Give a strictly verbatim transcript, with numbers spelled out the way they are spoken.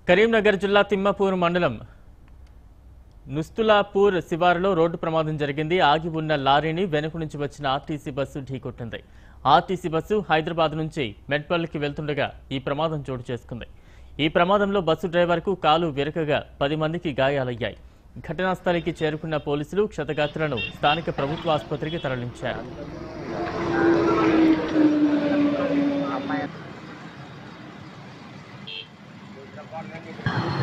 కరీంనగర్ జిల్లా తిమ్మపూర్ మండలం నుస్తులాపూర్ శివారులో రోడ్డు ప్రమాదం జరిగింది. ఆగి ఉన్న లారీని వెనుక నుంచి వచ్చిన ఆర్టీసీ బస్సు ఢీకొట్టింది. ఆర్టీసీ బస్సు హైదరాబాద్ నుంచి మెట్పల్లికి వెళ్తుండగా ఈ ప్రమాదం చోటు చేసుకుంది. ఈ ప్రమాదంలో బస్సు డ్రైవర్కు కాలు విరకగా పది మందికి గాయాలయ్యాయి. ఘటనా స్థలికి చేరుకున్న పోలీసులు క్షతగాత్రులను స్థానిక ప్రభుత్వ ఆసుపత్రికి తరలించారు. Thank you.